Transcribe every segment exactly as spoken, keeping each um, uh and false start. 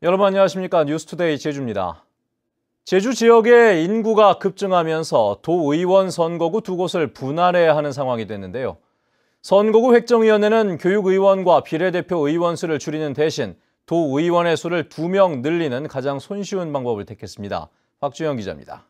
여러분 안녕하십니까? 뉴스투데이 제주입니다. 제주 지역의 인구가 급증하면서 도의원 선거구 두 곳을 분할해야 하는 상황이 됐는데요. 선거구 획정위원회는 교육의원과 비례대표 의원 수를 줄이는 대신 도의원의 수를 두 명 늘리는 가장 손쉬운 방법을 택했습니다. 박주영 기자입니다.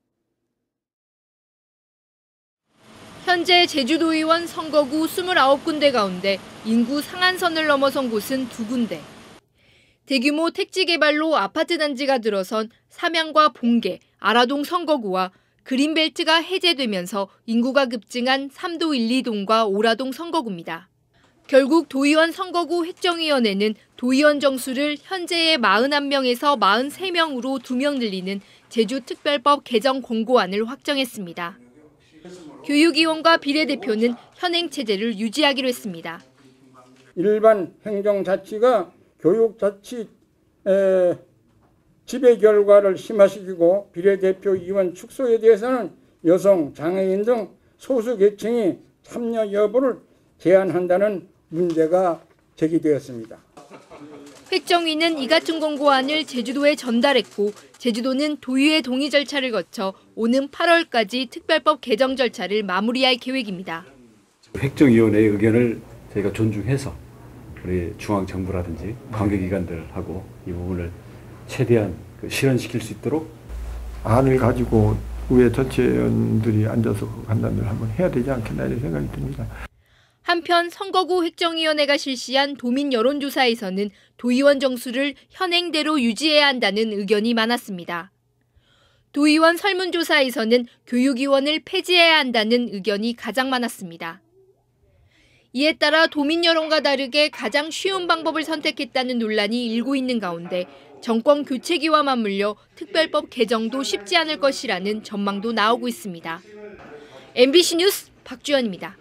현재 제주도의원 선거구 이십구 군데 가운데 인구 상한선을 넘어선 곳은 두 군데. 대규모 택지 개발로 아파트 단지가 들어선 삼양과 봉계, 아라동 선거구와 그린벨트가 해제되면서 인구가 급증한 삼도 일, 이동과 오라동 선거구입니다. 결국 도의원 선거구 획정위원회는 도의원 정수를 현재의 사십일 명에서 사십삼 명으로 두 명 늘리는 제주특별법 개정 공고안을 확정했습니다. 교육위원과 비례대표는 현행 체제를 유지하기로 했습니다. 일반 행정자치가 교육자치 에, 지배 결과를 심화시키고 비례대표 의원 축소에 대해서는 여성, 장애인 등 소수계층이 참여 여부를 제한한다는 문제가 제기되었습니다. 획정위는 이 같은 공고안을 제주도에 전달했고 제주도는 도의회 동의 절차를 거쳐 오는 팔월까지 특별법 개정 절차를 마무리할 계획입니다. 획정위원회의 의견을 저희가 존중해서 우리 중앙정부라든지 관계기관들하고 이 부분을 최대한 실현시킬 수 있도록 안을 가지고 의회 전체 의원들이 앉아서 판단을 한번 해야 되지 않겠나 이런 생각이 듭니다. 한편 선거구 획정위원회가 실시한 도민 여론조사에서는 도의원 정수를 현행대로 유지해야 한다는 의견이 많았습니다. 도의원 설문조사에서는 교육위원을 폐지해야 한다는 의견이 가장 많았습니다. 이에 따라 도민 여론과 다르게 가장 쉬운 방법을 선택했다는 논란이 일고 있는 가운데 정권 교체기와 맞물려 특별법 개정도 쉽지 않을 것이라는 전망도 나오고 있습니다. 엠비씨 뉴스 박주연입니다.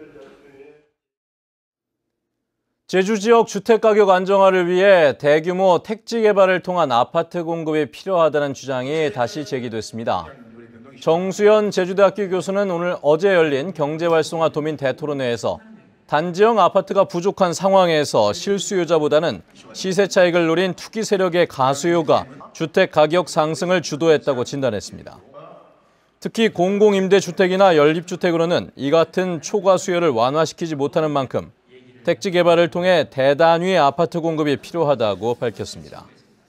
제주 지역 주택가격 안정화를 위해 대규모 택지 개발을 통한 아파트 공급이 필요하다는 주장이 다시 제기됐습니다. 정수연 제주대학교 교수는 오늘 어제 열린 경제활성화 도민 대토론회에서 단지형 아파트가 부족한 상황에서 실수요자보다는 시세 차익을 노린 투기 세력의 가수요가 주택 가격 상승을 주도했다고 진단했습니다. 특히 공공임대주택이나 연립주택으로는 이 같은 초과 수요를 완화시키지 못하는 만큼 택지 개발을 통해 대단위 아파트 공급이 필요하다고 밝혔습니다.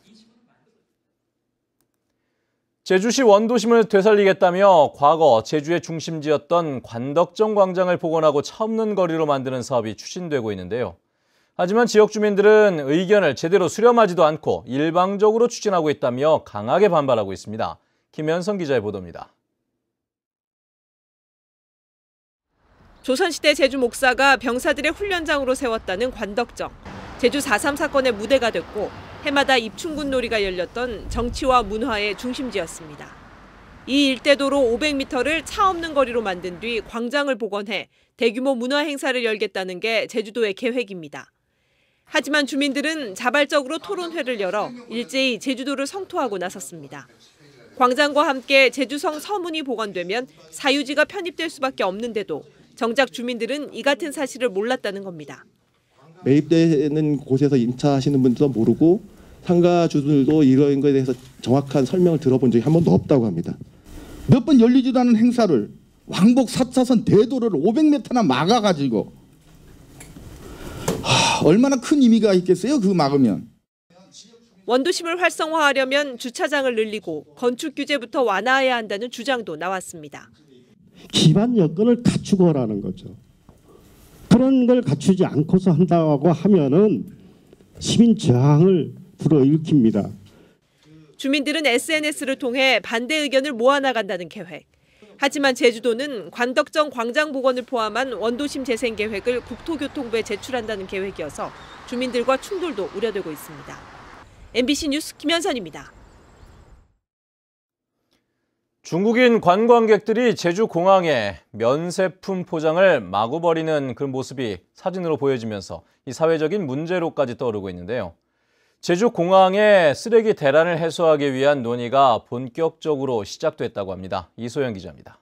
제주시 원도심을 되살리겠다며 과거 제주의 중심지였던 관덕정 광장을 복원하고 차 없는 거리로 만드는 사업이 추진되고 있는데요. 하지만 지역 주민들은 의견을 제대로 수렴하지도 않고 일방적으로 추진하고 있다며 강하게 반발하고 있습니다. 김현성 기자의 보도입니다. 조선시대 제주 목사가 병사들의 훈련장으로 세웠다는 관덕정. 제주 사 삼 사건의 무대가 됐고 해마다 입춘군 놀이가 열렸던 정치와 문화의 중심지였습니다. 이 일대도로 오백 미터를 차 없는 거리로 만든 뒤 광장을 복원해 대규모 문화 행사를 열겠다는 게 제주도의 계획입니다. 하지만 주민들은 자발적으로 토론회를 열어 일제히 제주도를 성토하고 나섰습니다. 광장과 함께 제주성 서문이 복원되면 사유지가 편입될 수밖에 없는데도 정작 주민들은 이 같은 사실을 몰랐다는 겁니다. 매입되는 곳에서 임차하시는 분들도 모르고 상가주들도 이런 것에 대해서 정확한 설명을 들어본 적이 한 번도 없다고 합니다. 몇 번 열리지도 않은 행사를 왕복 사 차선 대도로를 오백 미터나 막아가지고 하, 얼마나 큰 의미가 있겠어요, 그 막으면. 원도심을 활성화하려면 주차장을 늘리고 건축 규제부터 완화해야 한다는 주장도 나왔습니다. 기반 여건을 갖추고 하라는 거죠. 그런 걸 갖추지 않고서 한다고 하면은 시민 저항을 불어일으킵니다. 주민들은 에스엔에스를 통해 반대 의견을 모아나간다는 계획. 하지만 제주도는 관덕정 광장 복원을 포함한 원도심 재생 계획을 국토교통부에 제출한다는 계획이어서 주민들과 충돌도 우려되고 있습니다. 엠비씨 뉴스 김현선입니다. 중국인 관광객들이 제주공항에 면세품 포장을 마구 버리는 그런 모습이 사진으로 보여지면서 이 사회적인 문제로까지 떠오르고 있는데요. 제주공항의 쓰레기 대란을 해소하기 위한 논의가 본격적으로 시작됐다고 합니다. 이소영 기자입니다.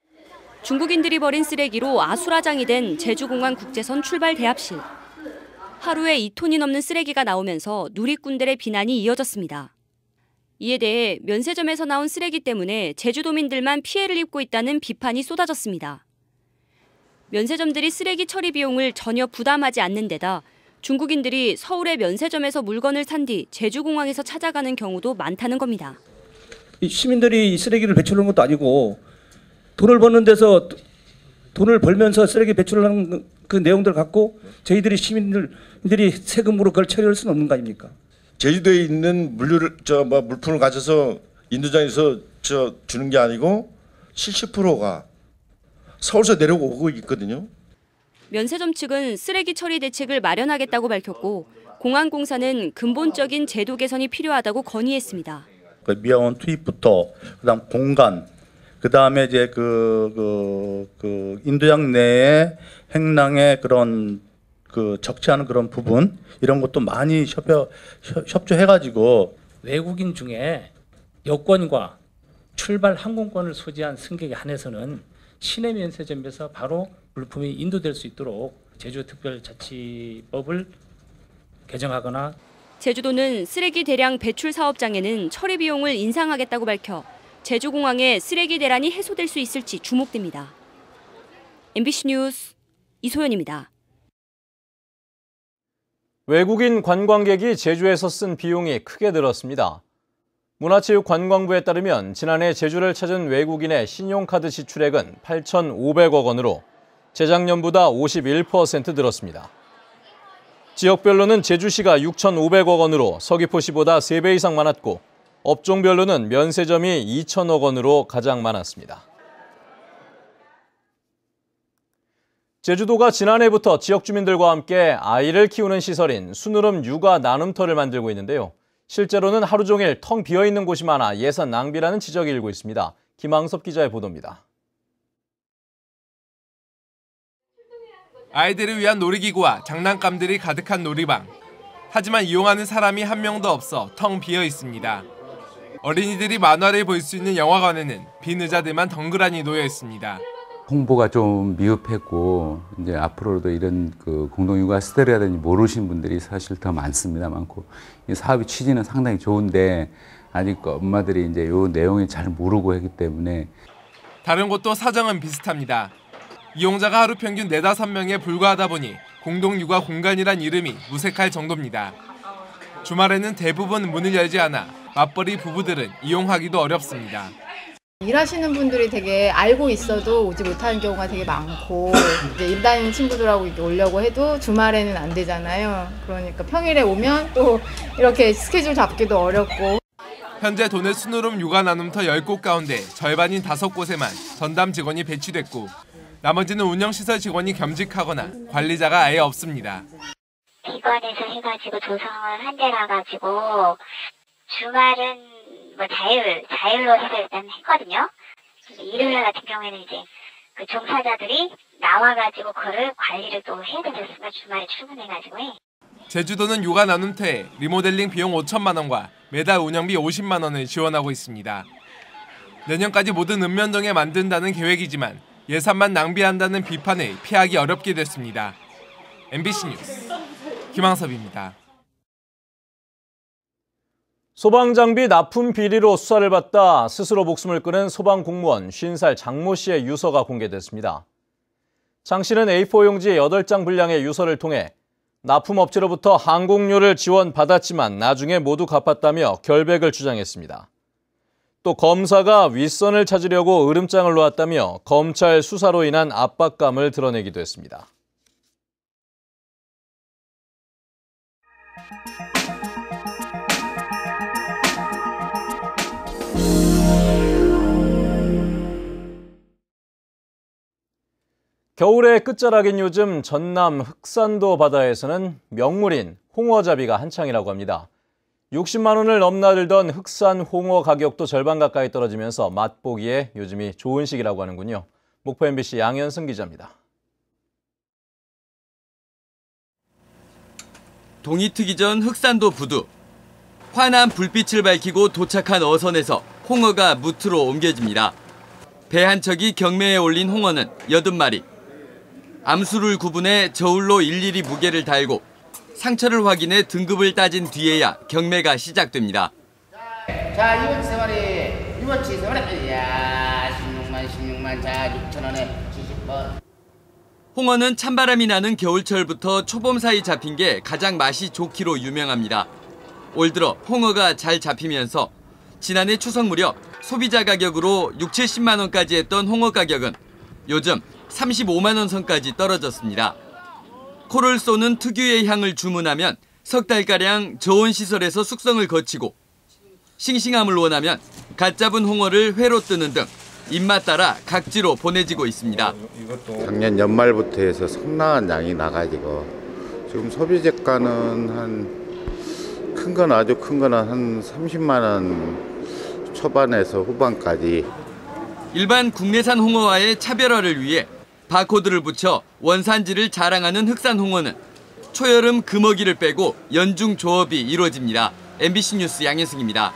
중국인들이 버린 쓰레기로 아수라장이 된 제주공항 국제선 출발 대합실. 하루에 이 톤이 넘는 쓰레기가 나오면서 누리꾼들의 비난이 이어졌습니다. 이에 대해 면세점에서 나온 쓰레기 때문에 제주도민들만 피해를 입고 있다는 비판이 쏟아졌습니다. 면세점들이 쓰레기 처리 비용을 전혀 부담하지 않는 데다 중국인들이 서울의 면세점에서 물건을 산 뒤 제주공항에서 찾아가는 경우도 많다는 겁니다. 시민들이 쓰레기를 배출하는 것도 아니고 돈을 버는 데서 돈을 벌면서 쓰레기 배출하는 그 내용들을 갖고 저희들이 시민들이 세금으로 그걸 처리할 수는 없는 거 아닙니까? 제주도에 있는 물류를 저 뭐 물품을 가져서 인도장에서 저 주는 게 아니고 칠십 퍼센트가 서울서 내려오고 있거든요. 면세점 측은 쓰레기 처리 대책을 마련하겠다고 밝혔고 공항공사는 근본적인 제도 개선이 필요하다고 건의했습니다. 그 미화원 투입부터 그다음 공간, 그다음에 이제 그, 그, 그 인도양 내에 행랑의 그런 그 적지 않은 그런 부분 이런 것도 많이 협조 협조해가지고 외국인 중에 여권과 출발 항공권을 소지한 승객에 한해서는 시내 면세점에서 바로 물품이 인도될 수 있도록 제주특별자치법을 개정하거나 제주도는 쓰레기 대량 배출 사업장에는 처리 비용을 인상하겠다고 밝혀 제주공항에 쓰레기 대란이 해소될 수 있을지 주목됩니다. 엠비씨 뉴스 이소연입니다. 외국인 관광객이 제주에서 쓴 비용이 크게 늘었습니다. 문화체육관광부에 따르면 지난해 제주를 찾은 외국인의 신용카드 지출액은 팔천오백억 원으로 재작년보다 오십일 퍼센트 늘었습니다. 지역별로는 제주시가 육천오백억 원으로 서귀포시보다 세 배 이상 많았고 업종별로는 면세점이 이천억 원으로 가장 많았습니다. 제주도가 지난해부터 지역 주민들과 함께 아이를 키우는 시설인 순으름 육아 나눔터를 만들고 있는데요. 실제로는 하루 종일 텅 비어있는 곳이 많아 예산 낭비라는 지적이 일고 있습니다. 김항섭 기자의 보도입니다. 아이들을 위한 놀이기구와 장난감들이 가득한 놀이방. 하지만 이용하는 사람이 한 명도 없어 텅 비어 있습니다. 어린이들이 만화를 볼 수 있는 영화관에는 빈 의자들만 덩그러니 놓여 있습니다. 홍보가 좀 미흡했고 이제 앞으로도 이런 그 공동육아 시설이라든지 모르신 분들이 사실 더 많습니다. 많고 이 사업의 취지는 상당히 좋은데 아직 엄마들이 이제 이 내용을 잘 모르고 했기 때문에 다른 곳도 사정은 비슷합니다. 이용자가 하루 평균 네다섯 명에 불과하다 보니 공동육아 공간이란 이름이 무색할 정도입니다. 주말에는 대부분 문을 열지 않아 맞벌이 부부들은 이용하기도 어렵습니다. 일하시는 분들이 되게 알고 있어도 오지 못하는 경우가 되게 많고 이제 일 다니는 친구들하고 이렇게 오려고 해도 주말에는 안 되잖아요. 그러니까 평일에 오면 또 이렇게 스케줄 잡기도 어렵고. 현재 도내 순으름 육아 나눔터 열 곳 가운데 절반인 다섯 곳에만 전담 직원이 배치됐고 나머지는 운영시설 직원이 겸직하거나 관리자가 아예 없습니다. 기관에서 해가지고 조성을 한 데라 가지고 주말은 뭐 자율, 자율로 해서 일단 했거든요. 일요일 같은 경우에는 이제 그 종사자들이 나와가지고 그거를 관리를 또 해야 되겠으니까 주말에 출근해가지고 해. 제주도는 육아 나눔터에 리모델링 비용 오천만 원과 매달 운영비 오십만 원을 지원하고 있습니다. 내년까지 모든 읍면동에 만든다는 계획이지만 예산만 낭비한다는 비판을 피하기 어렵게 됐습니다. 엠비씨 뉴스 김항섭입니다. 소방장비 납품 비리로 수사를 받다 스스로 목숨을 끊은 소방공무원 쉰 살 장모 씨의 유서가 공개됐습니다. 장 씨는 에이 사 용지 여덟 장 분량의 유서를 통해 납품업체로부터 항공료를 지원받았지만 나중에 모두 갚았다며 결백을 주장했습니다. 또 검사가 윗선을 찾으려고 으름장을 놓았다며 검찰 수사로 인한 압박감을 드러내기도 했습니다. 겨울의 끝자락인 요즘 전남 흑산도 바다에서는 명물인 홍어잡이가 한창이라고 합니다. 육십만 원을 넘나들던 흑산 홍어 가격도 절반 가까이 떨어지면서 맛보기에 요즘이 좋은 시기라고 하는군요. 목포 엠비씨 양현승 기자입니다. 동이 트기 전 흑산도 부두. 환한 불빛을 밝히고 도착한 어선에서 홍어가 무트로 옮겨집니다. 배 한 척이 경매에 올린 홍어는 여든 마리. 암수를 구분해 저울로 일일이 무게를 달고 상처를 확인해 등급을 따진 뒤에야 경매가 시작됩니다. 자, 이번 세 마리, 이번 치 세 마리. 야, 십육만, 십육만, 자, 육천 원에 칠십 번. 홍어는 찬바람이 나는 겨울철부터 초봄 사이 잡힌 게 가장 맛이 좋기로 유명합니다. 올 들어 홍어가 잘 잡히면서 지난해 추석 무렵 소비자 가격으로 육, 칠십만 원까지 했던 홍어 가격은 요즘 삼십오만 원 선까지 떨어졌습니다. 코를 쏘는 특유의 향을 주문하면 석 달가량 저온 시설에서 숙성을 거치고 싱싱함을 원하면 갓 잡은 홍어를 회로 뜨는 등 입맛 따라 각지로 보내지고 있습니다. 작년 연말부터 해서 상당한 양이 나가지고 지금 소비재가는 한 큰 건 아주 큰 거는 한 삼십만 원 초반에서 후반까지. 일반 국내산 홍어와의 차별화를 위해 바코드를 붙여 원산지를 자랑하는 흑산 홍어는 초여름 금어기를 빼고 연중 조업이 이루어집니다. 엠비씨 뉴스 양현승입니다.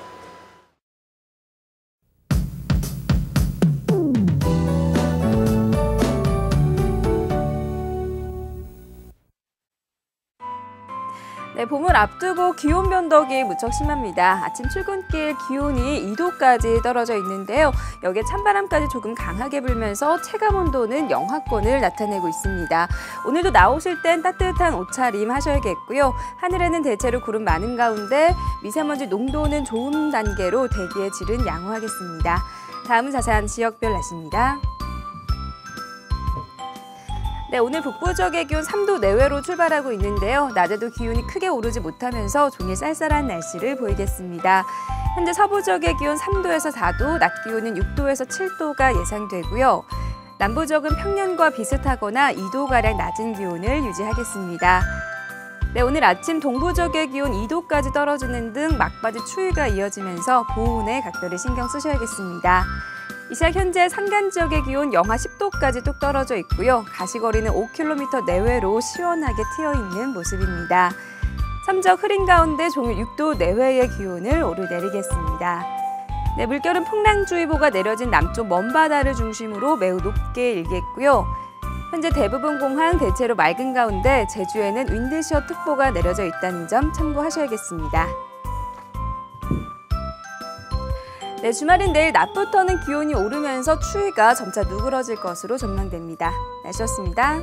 네, 봄을 앞두고 기온 변덕이 무척 심합니다. 아침 출근길 기온이 이 도까지 떨어져 있는데요. 여기에 찬바람까지 조금 강하게 불면서 체감 온도는 영하권을 나타내고 있습니다. 오늘도 나오실 땐 따뜻한 옷차림 하셔야겠고요. 하늘에는 대체로 구름 많은 가운데 미세먼지 농도는 좋은 단계로 대기의 질은 양호하겠습니다. 다음은 자세한 지역별 날씨입니다. 네, 오늘 북부 지역의 기온 삼 도 내외로 출발하고 있는데요. 낮에도 기온이 크게 오르지 못하면서 종일 쌀쌀한 날씨를 보이겠습니다. 현재 서부 지역의 기온 삼 도에서 사 도, 낮 기온은 육 도에서 칠 도가 예상되고요. 남부 지역은 평년과 비슷하거나 이 도가량 낮은 기온을 유지하겠습니다. 네, 오늘 아침 동부 지역의 기온 이 도까지 떨어지는 등 막바지 추위가 이어지면서 보온에 각별히 신경 쓰셔야겠습니다. 이 시각 현재 산간 지역의 기온 영하 십 도까지 뚝 떨어져 있고요. 가시거리는 오 킬로미터 내외로 시원하게 트여있는 모습입니다. 삼적 흐린 가운데 종일 육 도 내외의 기온을 오르내리겠습니다. 네, 물결은 풍랑주의보가 내려진 남쪽 먼바다를 중심으로 매우 높게 일겠고요. 현재 대부분 공항 대체로 맑은 가운데 제주에는 윈드시어 특보가 내려져 있다는 점 참고하셔야겠습니다. 네, 주말인 내일 낮부터는 기온이 오르면서 추위가 점차 누그러질 것으로 전망됩니다. 날씨였습니다.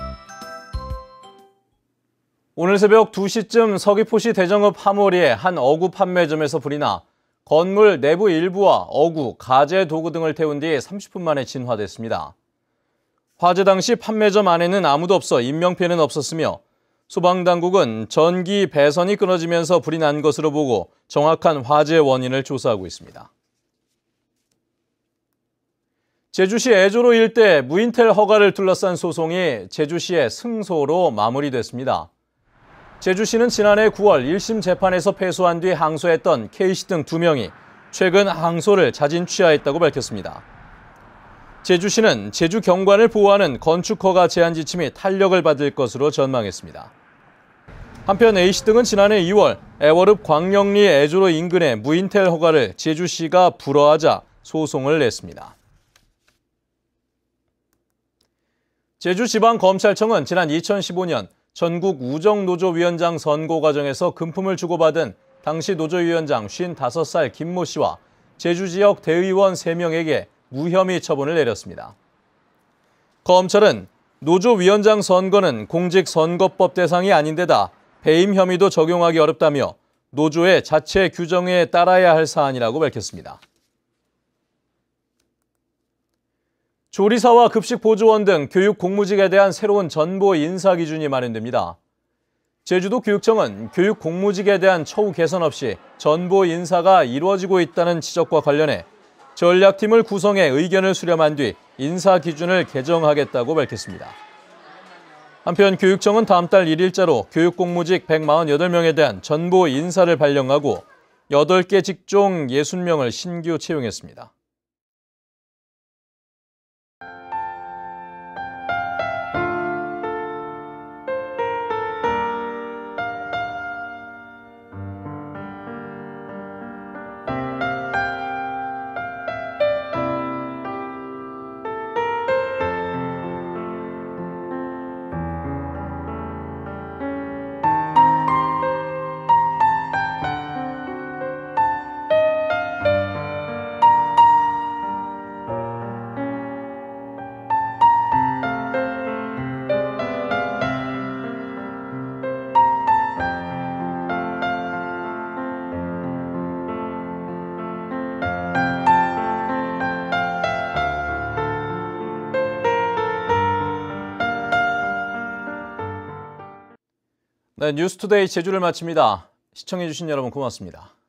오늘 새벽 두 시쯤 서귀포시 대정읍 하모리의 한 어구 판매점에서 불이 나 건물 내부 일부와 어구, 가재 도구 등을 태운 뒤 삼십 분 만에 진화됐습니다. 화재 당시 판매점 안에는 아무도 없어 인명피해는 없었으며 소방당국은 전기 배선이 끊어지면서 불이 난 것으로 보고 정확한 화재 원인을 조사하고 있습니다. 제주시 애조로 일대 무인텔 허가를 둘러싼 소송이 제주시의 승소로 마무리됐습니다. 제주시는 지난해 구월 일 심 재판에서 패소한 뒤 항소했던 K씨 등 두 명이 최근 항소를 자진 취하했다고 밝혔습니다. 제주시는 제주 경관을 보호하는 건축허가 제한 지침이 탄력을 받을 것으로 전망했습니다. 한편 A씨 등은 지난해 이월 애월읍 광령리 애조로 인근의 무인텔 허가를 제주시가 불허하자 소송을 냈습니다. 제주지방검찰청은 지난 이천십오 년 전국 우정노조위원장 선고 과정에서 금품을 주고받은 당시 노조위원장 쉰다섯 살 김모 씨와 제주지역 대의원 세 명에게 무혐의 처분을 내렸습니다. 검찰은 노조위원장 선거는 공직선거법 대상이 아닌데다 배임 혐의도 적용하기 어렵다며 노조의 자체 규정에 따라야 할 사안이라고 밝혔습니다. 조리사와 급식보조원 등 교육 공무직에 대한 새로운 전보 인사 기준이 마련됩니다. 제주도 교육청은 교육 공무직에 대한 처우 개선 없이 전보 인사가 이루어지고 있다는 지적과 관련해 전략팀을 구성해 의견을 수렴한 뒤 인사 기준을 개정하겠다고 밝혔습니다. 한편 교육청은 다음 달 일 일자로 교육 공무직 백사십팔 명에 대한 전보 인사를 발령하고 여덟 개 직종 육십 명을 신규 채용했습니다. 네, 뉴스투데이 제주를 마칩니다. 시청해주신 여러분 고맙습니다.